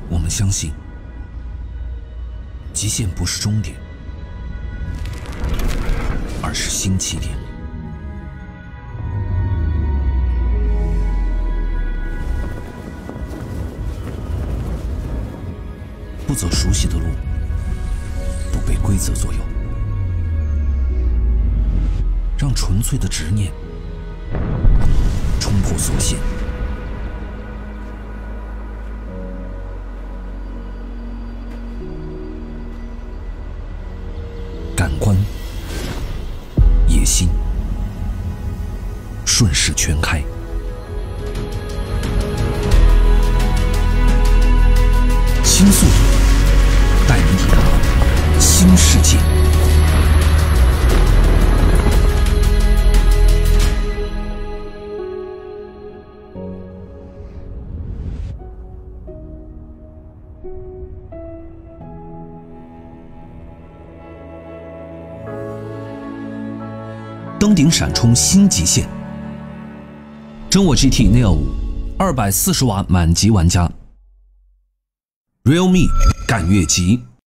我们相信，极限不是终点，而是新起点。不走熟悉的路，不被规则左右，让纯粹的执念冲破所限。感官、野心，顺势全开。新速度带你抵达新世界。登顶闪冲新极限，真我 GT Neo 5，240瓦满级玩家 ，Realme 赶越级。